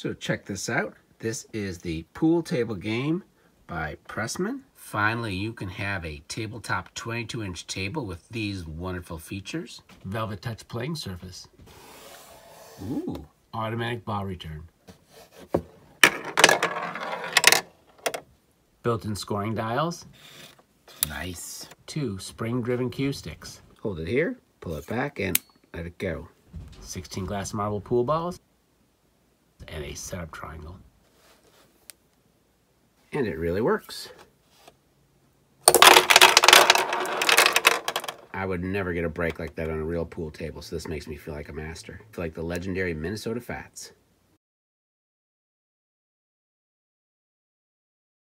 So check this out. This is the pool table game by Pressman. Finally, you can have a tabletop 22-inch table with these wonderful features. Velvet touch playing surface. Ooh. Automatic ball return. Built-in scoring dials. Nice. 2 spring-driven cue sticks. Hold it here, pull it back, and let it go. 16 glass marble pool balls. And a setup triangle. And it really works. I would never get a break like that on a real pool table, so this makes me feel like a master. I feel like the legendary Minnesota Fats.